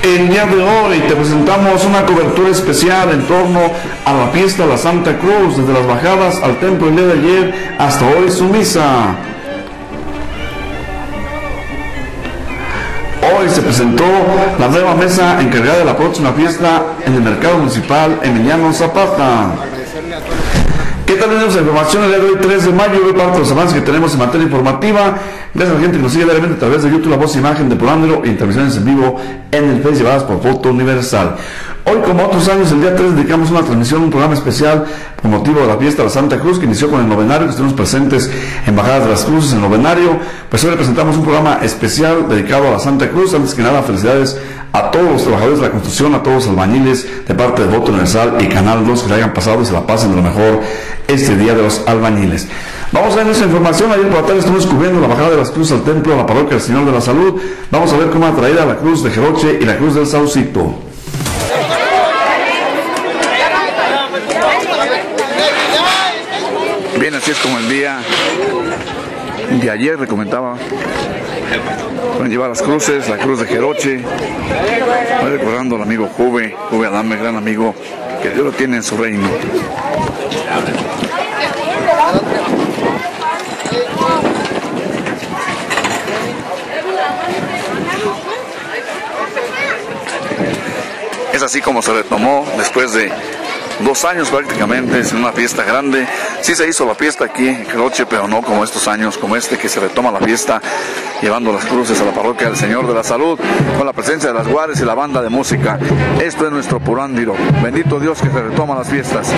El día de hoy te presentamos una cobertura especial en torno a la fiesta de la Santa Cruz, desde las bajadas al templo el día de ayer hasta hoy su misa. Hoy se presentó la nueva mesa encargada de la próxima fiesta en el Mercado Municipal Emiliano Zapata. ¿Qué tal? Tenemos la información el día de hoy, 3 de mayo, de parte de los avances que tenemos en materia informativa. Gracias a la gente que nos sigue diariamente a través de YouTube, la voz e imagen de Purándiro, y en transmisiones en vivo en el Face llevadas por Foto Universal. Hoy, como otros años, el día 3 dedicamos una transmisión, un programa especial con motivo de la fiesta de la Santa Cruz, que inició con el novenario, que estuvimos presentes en Bajadas de las Cruces, en el novenario. Pues hoy le presentamos un programa especial dedicado a la Santa Cruz. Antes que nada, felicidades a todos los trabajadores de la construcción, a todos los albañiles de parte de Voto Universal y Canal 2, que le hayan pasado y se la pasen de lo mejor este día de los albañiles. Vamos a ver nuestra información. Ayer por la tarde estuvimos cubriendo la bajada de las cruces al templo, a la parroquia del Señor de la Salud. Vamos a ver cómo atraer a la cruz de Jeroche y la cruz del Saucito. Bien, así es como el día de ayer le comentaba. Pueden llevar las cruces, la cruz de Jeroche. Voy recordando al amigo Juve Adame, gran amigo, que Dios lo tiene en su reino. Es así como se retomó después de 2 años prácticamente, en una fiesta grande. Sí se hizo la fiesta aquí en Jeroche, pero no como estos años, como este, que se retoma la fiesta llevando las cruces a la parroquia del Señor de la Salud, con la presencia de las guares y la banda de música. Esto es nuestro Purándiro. Bendito Dios que se retoma las fiestas.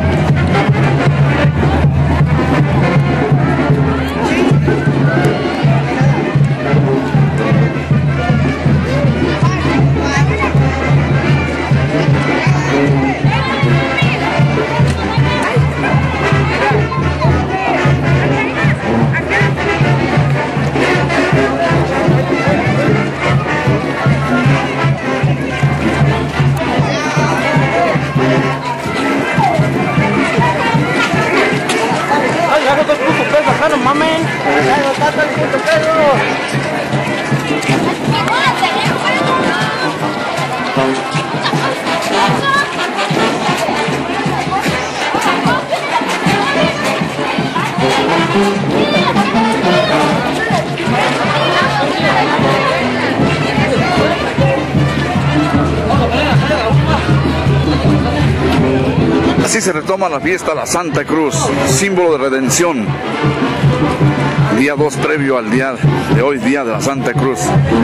Así se retoma la fiesta la Santa Cruz, símbolo de redención. Día 2 previo al día de hoy, día de la Santa Cruz.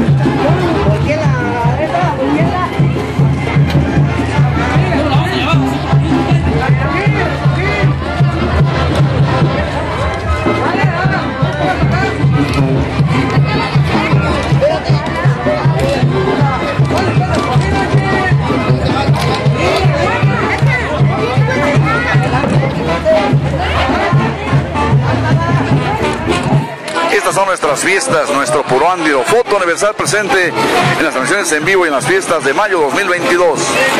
Estas son nuestras fiestas, nuestro Purándiro. Foto Universal presente en las transmisiones en vivo y en las fiestas de mayo 2022.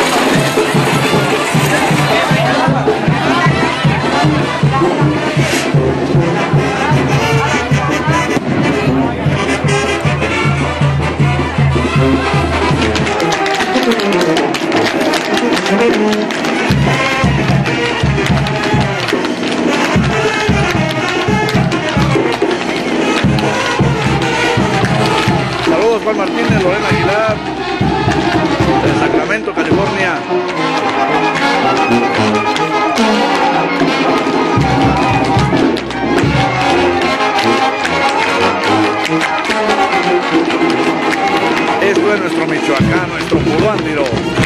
Juan Martínez, Lorena Aguilar, de Sacramento, California. Esto es nuestro Michoacán, nuestro Purándiro.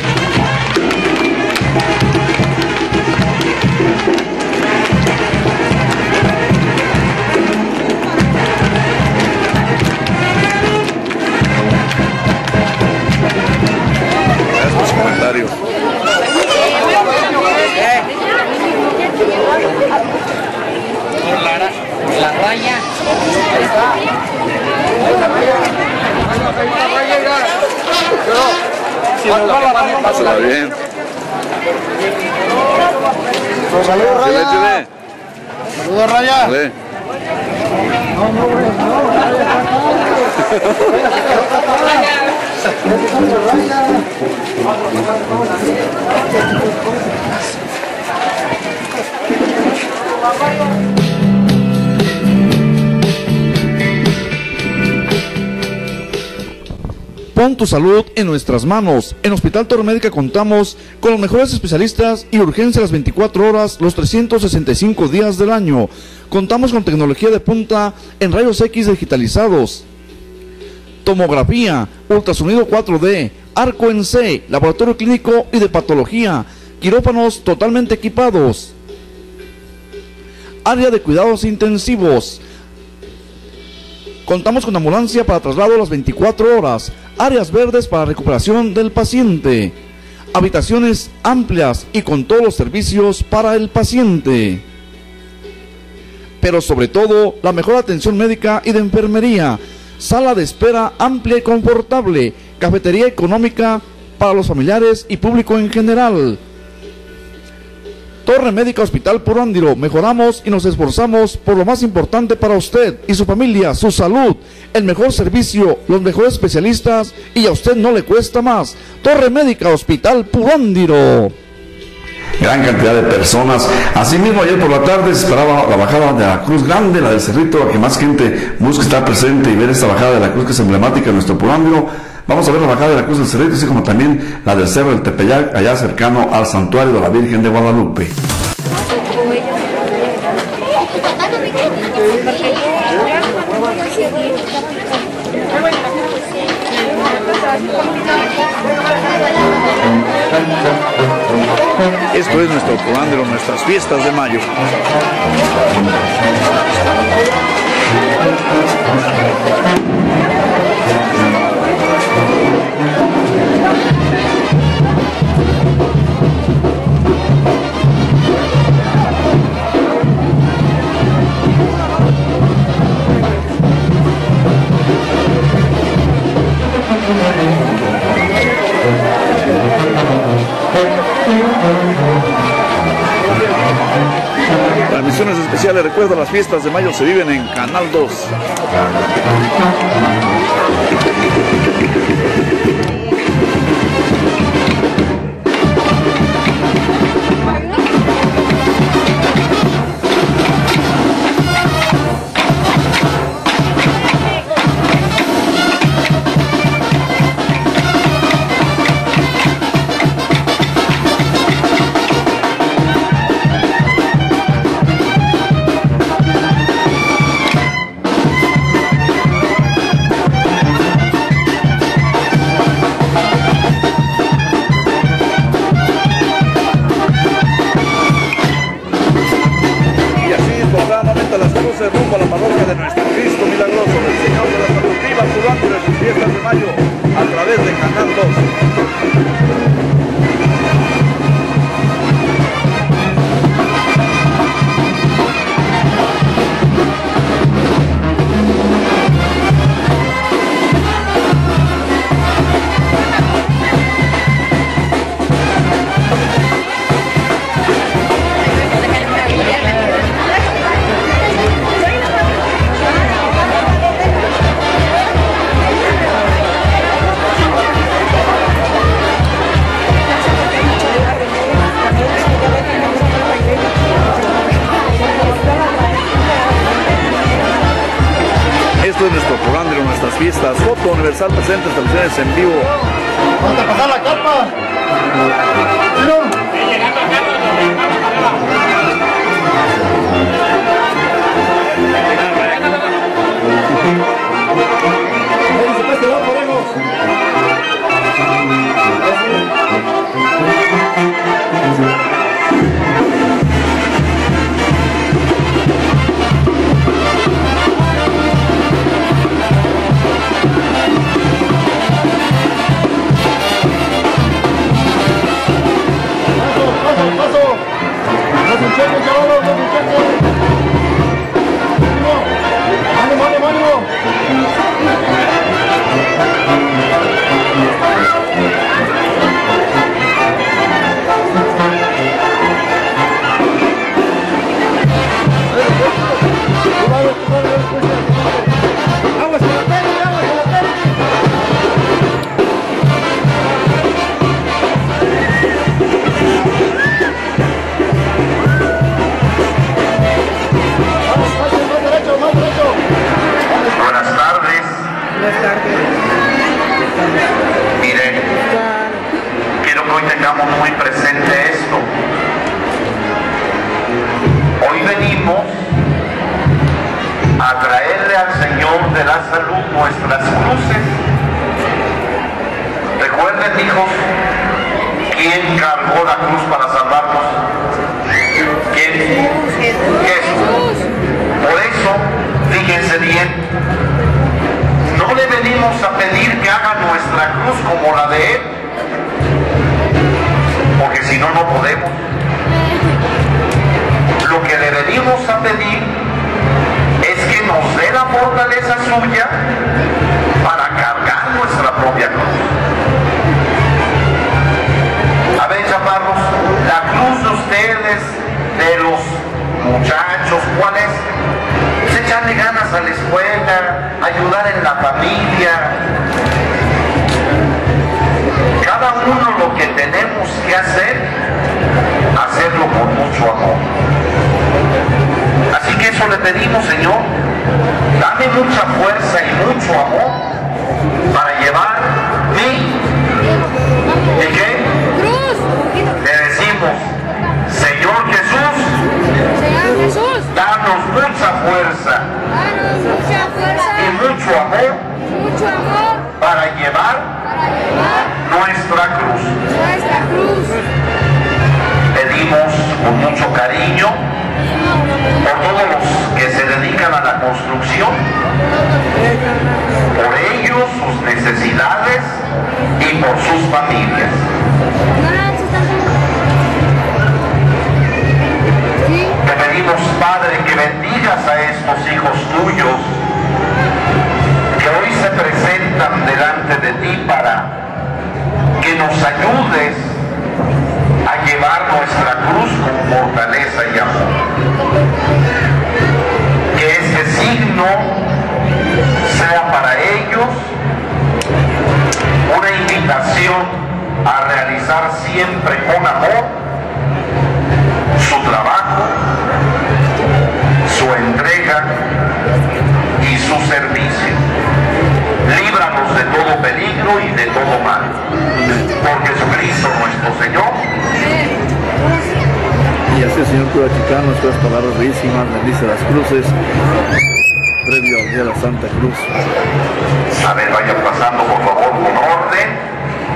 Comentarios. La raya. Pásala bien. Saludos, Raya. Saludos, Raya. Dale. Pon tu salud en nuestras manos. En Hospital Torre Médica contamos con los mejores especialistas y urgencia las 24 horas, los 365 días del año. Contamos con tecnología de punta en rayos X digitalizados, tomografía, ultrasonido 4D, arco en C, laboratorio clínico y de patología, quirófanos totalmente equipados, área de cuidados intensivos. Contamos con ambulancia para traslado a las 24 horas, áreas verdes para recuperación del paciente, habitaciones amplias y con todos los servicios para el paciente. Pero sobre todo, la mejor atención médica y de enfermería, sala de espera amplia y confortable, cafetería económica para los familiares y público en general. Torre Médica Hospital Purándiro, mejoramos y nos esforzamos por lo más importante para usted y su familia, su salud, el mejor servicio, los mejores especialistas y a usted no le cuesta más. Torre Médica Hospital Purándiro. Gran cantidad de personas. Asimismo, ayer por la tarde se esperaba la bajada de la Cruz Grande, la del Cerrito, a que más gente busque estar presente y ver esta bajada de la cruz que es emblemática de nuestro Purándiro. Vamos a ver la bajada de la Cruz del Cerrito, así como también la del Cerro del Tepeyac, allá cercano al Santuario de la Virgen de Guadalupe. Esto es nuestro Purándiro, nuestras fiestas de mayo. Transmisiones especiales, recuerda, las fiestas de mayo se viven en Canal 2. Rumbo a la parroquia de nuestro Cristo Milagroso, del Señor de la Salud. Viva Purándiro en sus fiestas de mayo a través de Canal 2. Esto es nuestro Purándiro, nuestras fiestas. Foto Universal presente, transmisiones en vivo. Vamos a pasar la capa. venimos a traerle al Señor de la salud nuestras cruces. Recuerden, hijos, ¿quién cargó la cruz para salvarnos? ¿Quién? Jesús. Por eso, fíjense bien, no le venimos a pedir que haga nuestra cruz como la de Él, porque si no, no podemos. Lo que le venimos a pedir es que nos dé la fortaleza suya para cargar nuestra propia cruz. A ver, chaparros, la cruz de ustedes, de los muchachos, ¿cuál es? Pues echarle ganas a la escuela, ayudar en la familia. Cada uno lo que tenemos que hacer, hacerlo con mucho amor. Así que eso le pedimos, Señor, dame mucha fuerza y mucho amor para llevar ¿y qué? Le decimos, Señor Jesús, danos mucha fuerza y mucho amor para llevar nuestra cruz. Pedimos con mucho cariño por todos los que se dedican a la construcción, por ellos, sus necesidades y por sus familias. Te pedimos, Padre, que bendigas a estos hijos tuyos que hoy se presentan delante de ti para que nos ayudes a llevar nuestra cruz con fortaleza y amor. Que este signo sea para ellos una invitación a realizar siempre con amor su trabajo, su entrega y su servicio. Líbranos de todo peligro y de todo mal. Por Jesucristo nuestro Señor. Y así el Señor cura chicano, estas palabras bellísimas, bendice las cruces, previo al día de la Santa Cruz. A ver, vayan pasando por favor con orden.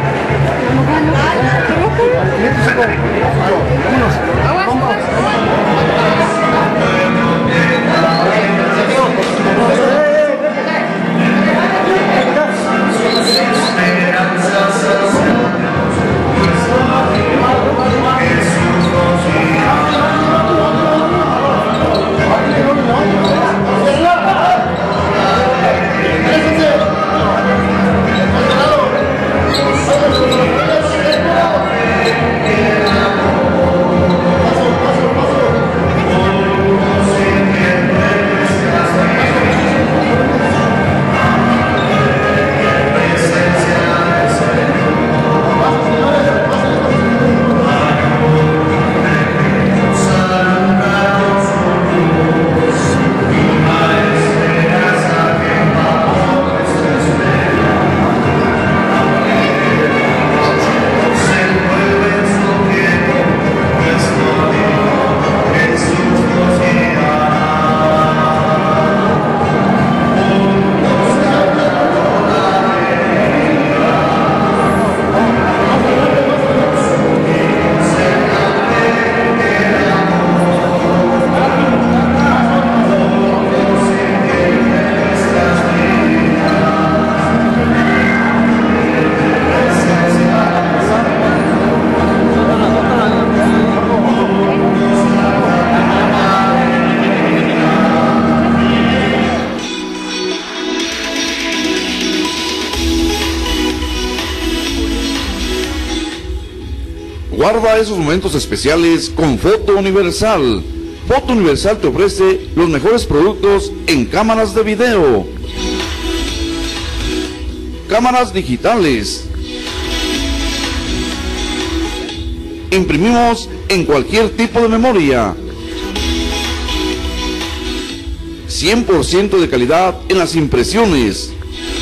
Guarda esos momentos especiales con Foto Universal. Foto Universal te ofrece los mejores productos en cámaras de video, cámaras digitales. Imprimimos en cualquier tipo de memoria. 100% de calidad en las impresiones.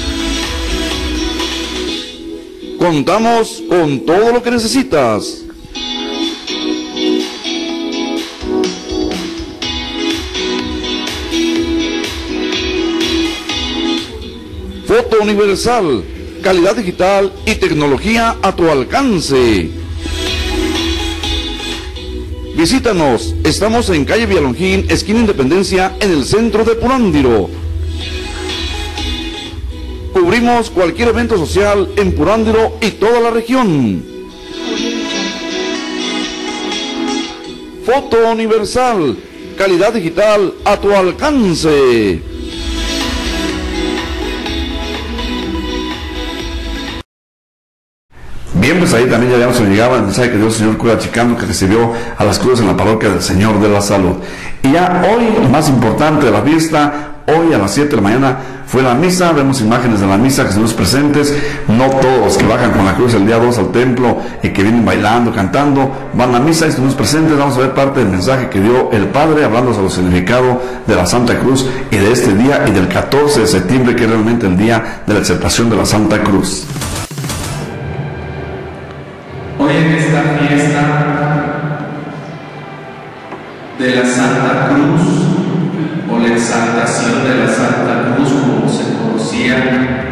Contamos con todo lo que necesitas. Foto Universal, calidad digital y tecnología a tu alcance. Visítanos, estamos en calle Villalongín, esquina Independencia, en el centro de Purándiro. Cubrimos cualquier evento social en Purándiro y toda la región. Foto Universal, calidad digital a tu alcance. Bien, pues ahí también ya habíamos llegado el mensaje que dio el señor cura Chicano, que recibió a las cruces en la parroquia del Señor de la Salud. Y ya hoy, lo más importante de la fiesta, hoy a las 7 de la mañana fue la misa. Vemos imágenes de la misa, Jesús presentes. No todos los que bajan con la cruz el día 2 al templo y que vienen bailando, cantando, van a misa y Jesús presentes. Vamos a ver parte del mensaje que dio el Padre, hablando sobre el significado de la Santa Cruz y de este día y del 14 de septiembre, que es realmente el día de la exaltación de la Santa Cruz. Hoy en esta fiesta de la Santa Cruz, o la exaltación de la Santa Cruz, como se conocía,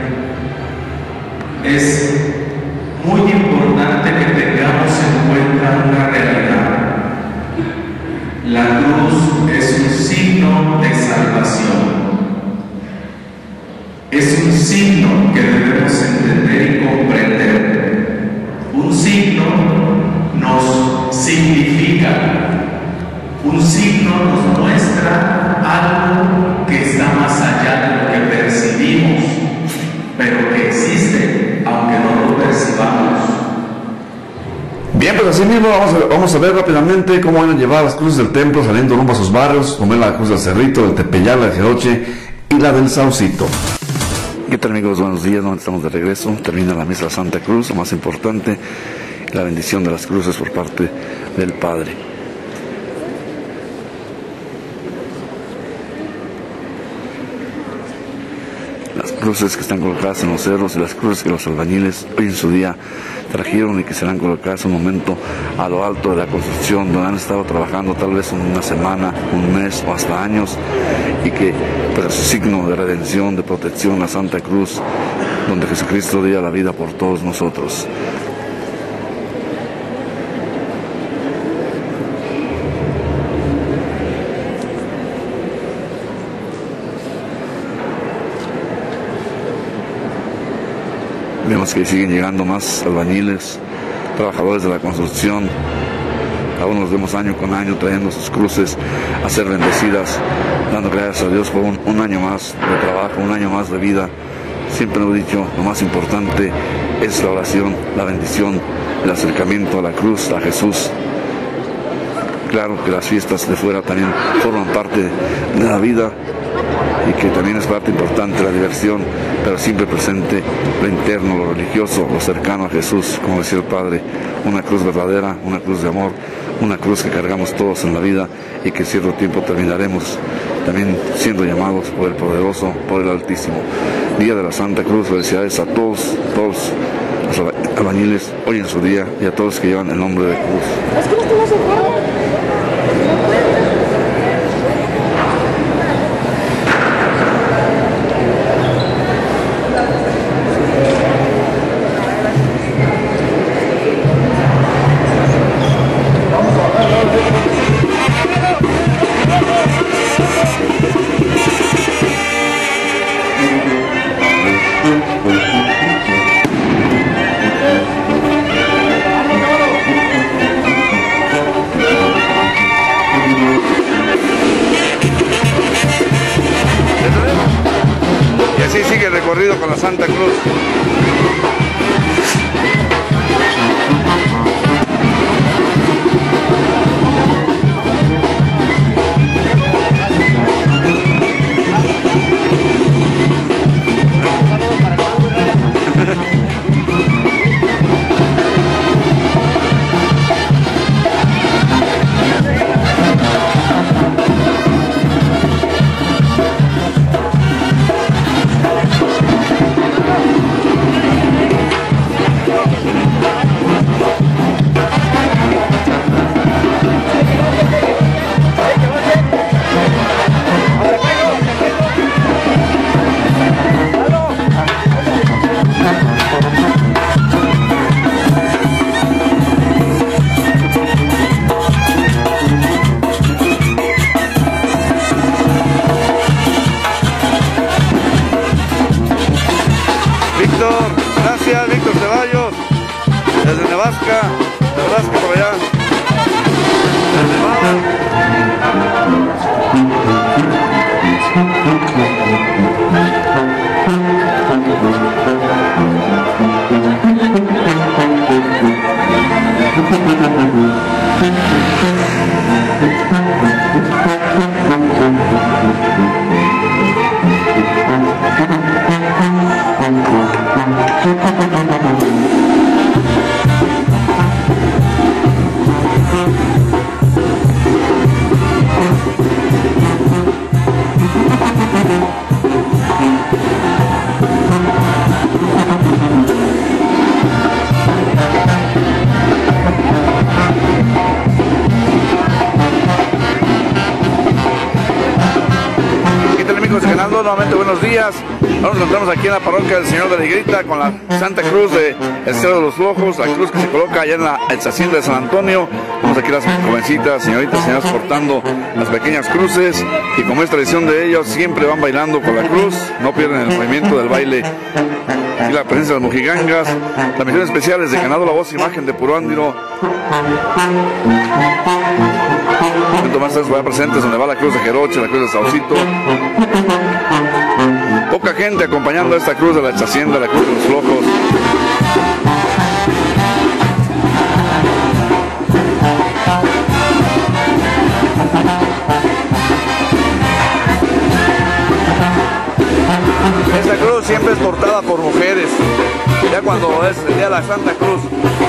es muy importante que tengamos en cuenta una realidad. La cruz es un signo de salvación. Es un signo que debemos entender y comprender. Un signo nos significa, un signo nos muestra algo que está más allá de lo que percibimos, pero que existe, aunque no lo percibamos. Bien, pues así mismo vamos a ver rápidamente cómo van a llevar las cruces del templo saliendo rumbo a sus barrios, como es la cruz del Cerrito, del Tepeyal, la de Jeroche y la del Saucito. ¿Qué tal, amigos? Buenos días, estamos de regreso. Termina la misa de Santa Cruz, lo más importante, la bendición de las cruces por parte del Padre. Las cruces que están colocadas en los cerros y las cruces que los albañiles hoy en su día trajeron y que serán colocadas un momento a lo alto de la construcción, donde han estado trabajando tal vez una semana, un mes o hasta años, y que pues es signo de redención, de protección, la Santa Cruz, donde Jesucristo dio la vida por todos nosotros. Vemos que siguen llegando más albañiles, trabajadores de la construcción. Aún nos vemos año con año trayendo sus cruces a ser bendecidas, dando gracias a Dios por un año más de trabajo, un año más de vida. Siempre lo he dicho, lo más importante es la oración, la bendición, el acercamiento a la cruz, a Jesús. Claro que las fiestas de fuera también forman parte de la vida y que también es parte importante la diversión, pero siempre presente lo interno, lo religioso, lo cercano a Jesús, como decía el Padre, una cruz verdadera, una cruz de amor, una cruz que cargamos todos en la vida y que en cierto tiempo terminaremos también siendo llamados por el Poderoso, por el Altísimo. Día de la Santa Cruz, felicidades a todos los albañiles hoy en su día y a todos los que llevan el nombre de cruz. Y así sigue el recorrido con la Santa Cruz. fanáticos de Canal 2, nuevamente buenos días. Nos encontramos aquí en la parroquia del Señor de la Higuerita con la Santa Cruz de El Cerro de los Flojos, la cruz que se coloca allá en la hacienda de San Antonio. Vemos aquí las jovencitas, señoritas, señoras portando las pequeñas cruces, y como es tradición de ellos, siempre van bailando con la cruz, no pierden el movimiento del baile. Y la presencia de las mojigangas, las misiones especiales de Ganado La Voz, imagen de Puro Ándiro. Más va presentes donde va la cruz de Jeroche, la cruz de Saucito. Poca gente acompañando a esta cruz de la Hacienda, la cruz de los Flojos. Esta cruz siempre es portada por mujeres, ya cuando es el día de la Santa Cruz.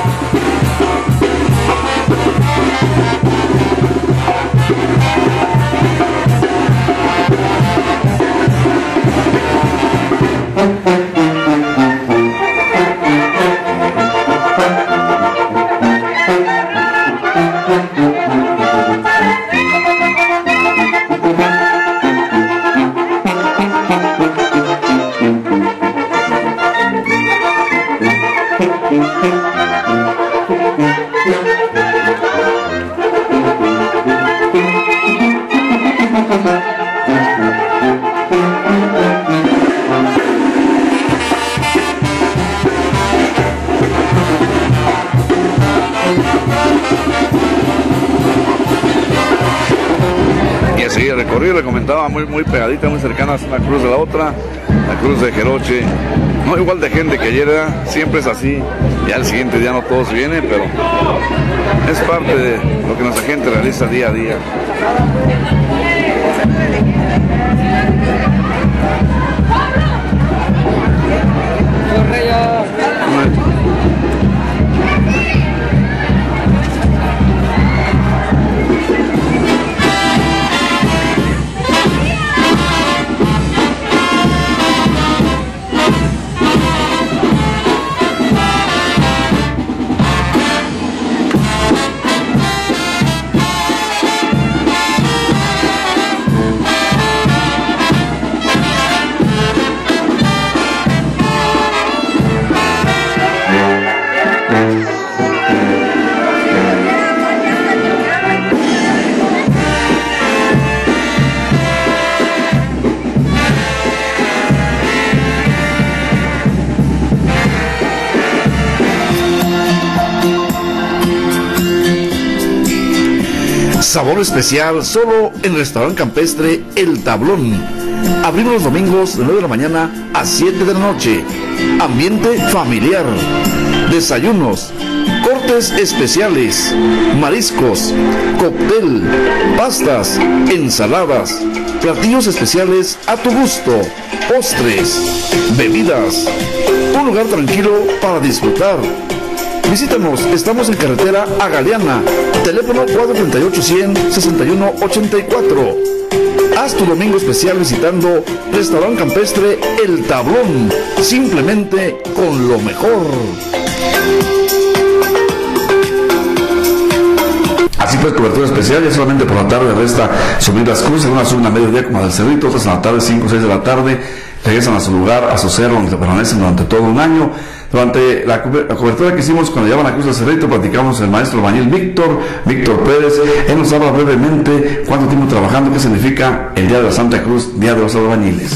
Y así el recorrido, le comentaba, muy pegadita, muy cercana a la cruz de la otra, la cruz de Jeroche. No igual de gente que ayer, siempre es así. Ya el siguiente día no todos vienen, pero es parte de lo que nuestra gente realiza día a día. Sabor especial solo en Restaurante Campestre El Tablón. Abrimos los domingos de 9 de la mañana a 7 de la noche. Ambiente familiar. Desayunos, cortes especiales, mariscos, cóctel, pastas, ensaladas, platillos especiales a tu gusto, postres, bebidas. Un lugar tranquilo para disfrutar. Visítanos, estamos en carretera a Galeana, teléfono 438-100-6184. Haz tu domingo especial visitando Restaurante Campestre El Tablón, simplemente con lo mejor. Así pues, cobertura especial, ya solamente por la tarde resta subir las cruces, unas suben a mediodía como del Cerrito, otras en la tarde, 5 o 6 de la tarde, regresan a su lugar, a su cerro, donde permanecen durante todo un año. Durante la cobertura que hicimos cuando llevaban la cruz del Cerrito, platicamos con el maestro albañil Víctor Pérez. Él nos habla brevemente cuánto tiempo trabajando, qué significa el Día de la Santa Cruz, Día de los Albañiles.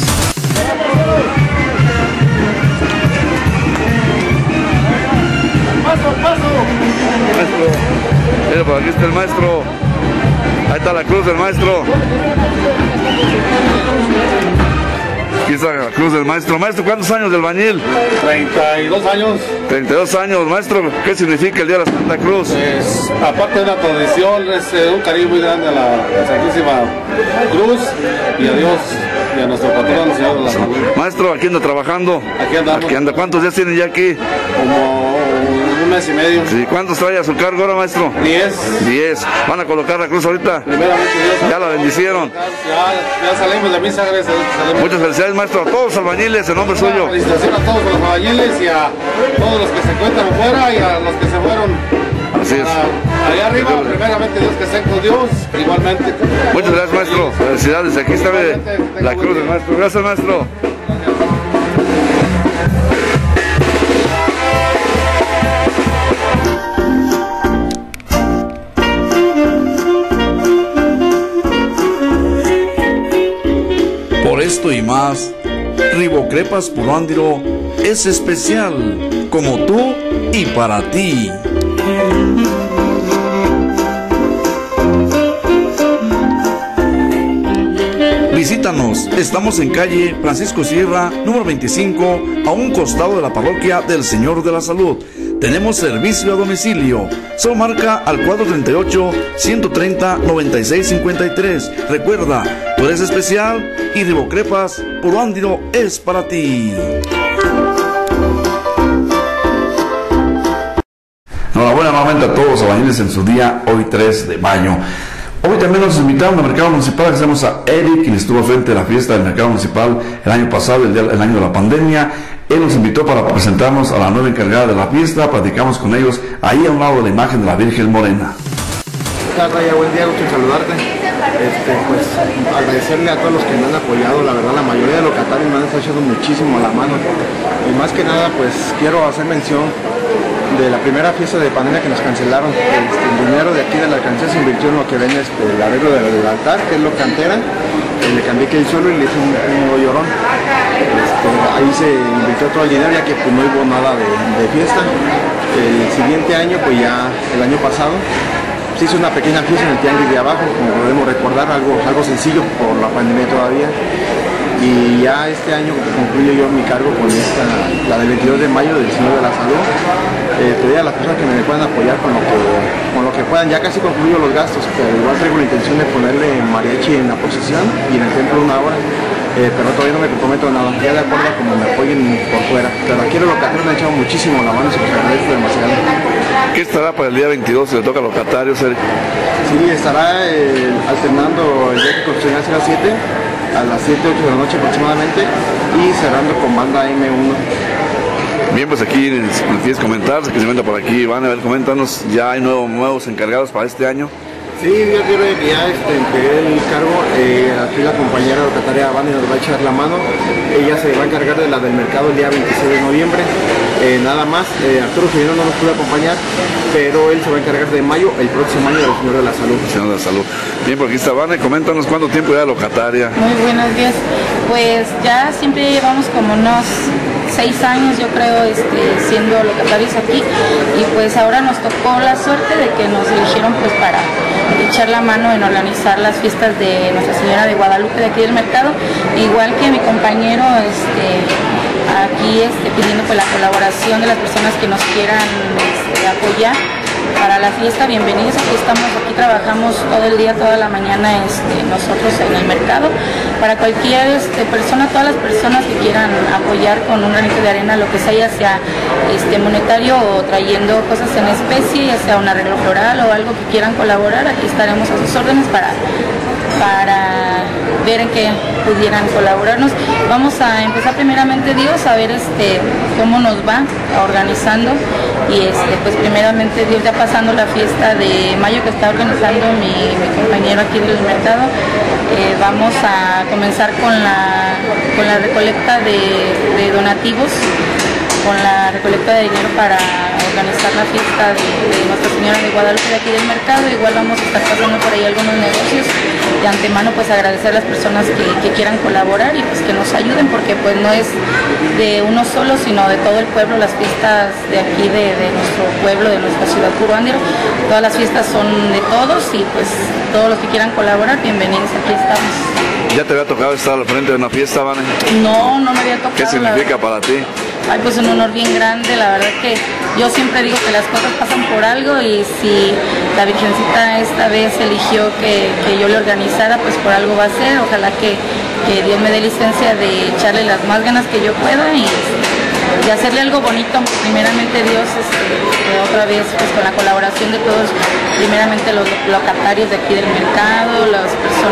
Maestro, mira, por aquí está el maestro. Ahí está la cruz del maestro. Aquí está la cruz del maestro. Maestro, ¿cuántos años de albañil? 32 años. 32 años, maestro. ¿Qué significa el Día de la Santa Cruz? Pues, aparte de la tradición, es un cariño muy grande a la Santísima Cruz y a Dios y a nuestro patrón, el Señor de la Salud. Maestro, ¿aquí anda trabajando? Aquí andamos. Aquí anda. ¿Cuántos días tiene ya aquí? Como un mes y medio. Sí. ¿Cuántos trae a su cargo ahora, maestro? 10. 10. ¿Van a colocar la cruz ahorita? Primeramente Dios. Ya la bendicieron. Ya salimos de misa, gracias a Dios. Muchas felicidades, maestro, a todos los albañiles en nombre suyo. Felicitaciones a todos los albañiles y a todos los que se encuentran fuera y a los que se fueron. Así es. Allá arriba, primeramente Dios, que estén con Dios, igualmente. Muchas gracias, maestro. Felicidades. Aquí está la cruz del maestro. Gracias, maestro. Por esto y más, Ribocrepas Puruándiro es especial, como tú y para ti. Visítanos, estamos en calle Francisco Sierra, número 25, a un costado de la parroquia del Señor de la Salud. Tenemos servicio a domicilio. Solo marca al 438-130-9653. Recuerda, tú eres especial y Ribocrepas Puruándiro es para ti. Enhorabuena nuevamente a todos los albañiles en su día, hoy 3 de mayo. Hoy también nos invitaron al mercado municipal. Agradecemos a Eric, quien estuvo frente a la fiesta del mercado municipal el año pasado, el año de la pandemia. Él nos invitó para presentarnos a la nueva encargada de la fiesta. Platicamos con ellos ahí a un lado de la imagen de la Virgen Morena. ¿Qué tal, Raya? Buen día, gusto en saludarte. Pues agradecerle a todos los que me han apoyado. La verdad, la mayoría de los locatarios me han echado muchísimo la mano. Y más que nada, pues quiero hacer mención de la primera fiesta de pandemia que nos cancelaron. El dinero de aquí de la alcaldía se invirtió en lo que ven el arreglo del altar, que es lo cantera. Le cambié que el suelo y le hice un llorón. Ahí se invirtió todo el dinero, ya que pues, no hubo nada de fiesta. El siguiente año, pues ya el año pasado, se hizo una pequeña fiesta en el tianguis de abajo, como podemos recordar, algo sencillo por la pandemia todavía. Y ya este año concluyo yo mi cargo con la del 22 de mayo del Señor de la Salud. Pedir a las personas que me puedan apoyar con lo que puedan. Ya casi concluyo los gastos, pero igual traigo la intención de ponerle mariachi en la procesión y en el templo 1 hora. Pero todavía no me comprometo nada, ya de acuerdo a como me apoyen por fuera. Pero aquí los locatarios me han echado muchísimo la mano y se los agradezco demasiado. ¿Qué estará para el día 22 si le toca a los locatarios, Eric? Sí, estará alternando el día que construirá a las 7, a las 7, 8 de la noche aproximadamente, y cerrando con banda M1. Bien, pues aquí les quieres comentar, que se venda por aquí, van a ver, coméntanos, ya hay nuevos encargados para este año. Sí, yo quiero que ya entregué el cargo, aquí la compañera locataria Vani nos va a echar la mano. Ella se va a encargar de la del mercado el día 26 de noviembre. Nada más, Arturo Girino no nos pudo acompañar, pero él se va a encargar de mayo, el próximo año, del Señor de la Salud. Señor de la Salud. Bien, por aquí está Vane, coméntanos cuánto tiempo ya locataria. Muy buenos días. Pues ya siempre llevamos como unos 6 años, yo creo, siendo locatarios aquí, y pues ahora nos tocó la suerte de que nos eligieron pues para echar la mano en organizar las fiestas de Nuestra Señora de Guadalupe de aquí del mercado, igual que mi compañero aquí pidiendo pues la colaboración de las personas que nos quieran apoyar para la fiesta. Bienvenidos, aquí estamos, aquí trabajamos todo el día, toda la mañana nosotros en el mercado, para cualquier persona, todas las personas que quieran apoyar con un granito de arena, lo que sea, ya sea monetario o trayendo cosas en especie, ya sea un arreglo floral o algo que quieran colaborar, aquí estaremos a sus órdenes para ver en qué pudieran colaborarnos. Vamos a empezar primeramente Dios a ver cómo nos va organizando, y pues primeramente Dios, ya pasando la fiesta de mayo que está organizando mi compañero aquí del mercado, vamos a comenzar con la recolecta de donativos, con la recolecta de dinero para organizar la fiesta de Nuestra Señora de Guadalupe de aquí del mercado. Igual vamos a estar pasando por ahí algunos negocios. De antemano pues agradecer a las personas que quieran colaborar y pues que nos ayuden, porque pues no es de uno solo, sino de todo el pueblo. Las fiestas de aquí de nuestro pueblo, de nuestra ciudad Puruándiro, todas las fiestas son de todos, y pues todos los que quieran colaborar, bienvenidos, aquí estamos. ¿Ya te había tocado estar al frente de una fiesta, Vane? No me había tocado. ¿Qué significa para ti? Ay, pues un honor bien grande. La verdad que yo siempre digo que las cosas pasan por algo, y si la Virgencita esta vez eligió que yo le organizara, pues por algo va a ser. Ojalá que Dios me dé licencia de echarle las más ganas que yo pueda y hacerle algo bonito. Primeramente Dios, otra vez pues con la colaboración de todos, primeramente los locatarios de aquí del mercado, las personas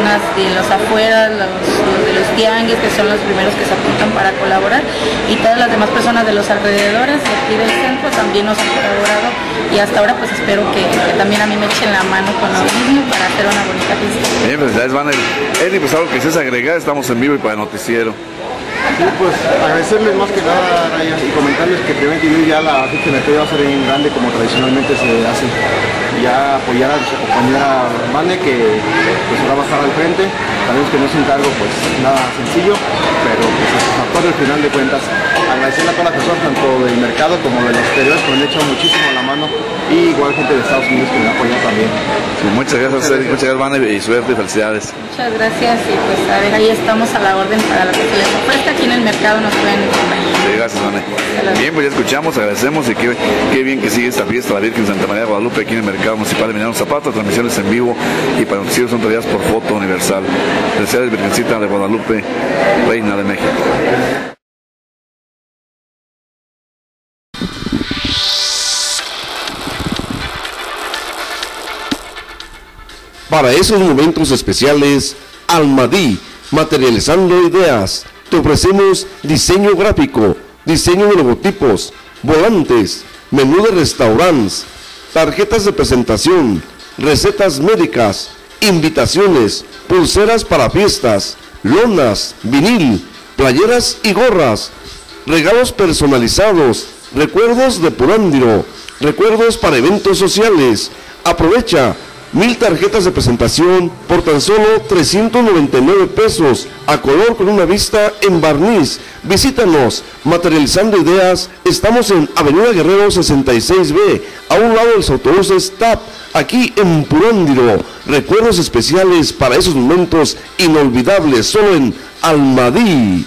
personas de los afuera, los de los tianguis, que son los primeros que se apuntan para colaborar, y todas las demás personas de los alrededores de aquí del centro también nos han colaborado, y hasta ahora pues espero que también a mí me echen la mano con lo mismo para hacer una bonita fiesta. Bien, felicidades, Vane. Eli, pues algo que se agregar, estamos en vivo y para el noticiero. Sí, pues agradecerles más que nada, Raya, y comentarles que primeramente ya la fiesta de mercado va a ser en grande como tradicionalmente se hace. Ya apoyar a su compañera Vane, que pues va a bajar al frente. Sabemos que no es un cargo pues nada sencillo, pero pues a al final de cuentas agradecerle a todas las personas, tanto del mercado como de los exteriores, que me han echado muchísimo la mano, y igual gente de Estados Unidos que me ha apoyado también. Sí, muchas gracias, Eric, muchas gracias, Vane, y suerte y felicidades. Muchas gracias, y pues a ver, ahí estamos a la orden para lo que se les ofrezca aquí en el mercado, nos pueden acompañar. Sí, gracias, Vane. Bien, pues ya escuchamos, agradecemos, y qué bien que sigue esta fiesta, la Virgen Santa María de Guadalupe, aquí en el Mercado Municipal de Emiliano Zapata, transmisiones en vivo y para noticieros son traídas por Foto Universal. Felicidades, Virgencita de Guadalupe, Reina de México. Para esos momentos especiales, Almadí, materializando ideas. Te ofrecemos diseño gráfico, diseño de logotipos, volantes, menú de restaurantes, tarjetas de presentación, recetas médicas, invitaciones, pulseras para fiestas, lonas, vinil, playeras y gorras, regalos personalizados, recuerdos de Purándiro, recuerdos para eventos sociales. Aprovecha 1000 tarjetas de presentación por tan solo 399 pesos, a color con una vista en barniz. Visítanos, Materializando Ideas. Estamos en Avenida Guerrero 66B, a un lado de los autobuses TAP, aquí en Purándiro. Recuerdos especiales para esos momentos inolvidables, solo en Almadí.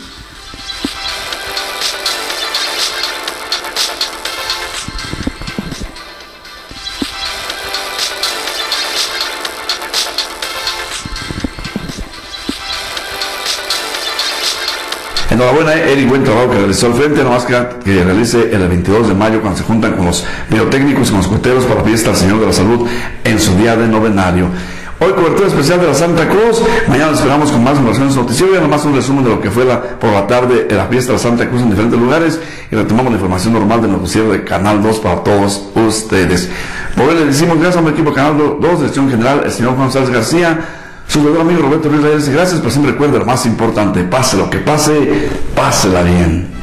Enhorabuena, Eric, buen trabajo que realizó al frente, no más que realice el 22 de mayo cuando se juntan con los pirotécnicos y con los coteros para la fiesta del Señor de la Salud en su día de novenario. Hoy cobertura especial de la Santa Cruz, mañana esperamos con más informaciones noticiero, y además un resumen de lo que fue por la tarde la fiesta de la Santa Cruz en diferentes lugares, y retomamos la información normal del noticiero de Canal 2 para todos ustedes. Por hoy le decimos gracias a un equipo de Canal 2, dirección general, el señor Juan Sáenz García, su verdadero amigo Roberto Ruiz Reyes. Gracias, pero siempre recuerda lo más importante: pase lo que pase, pásela bien.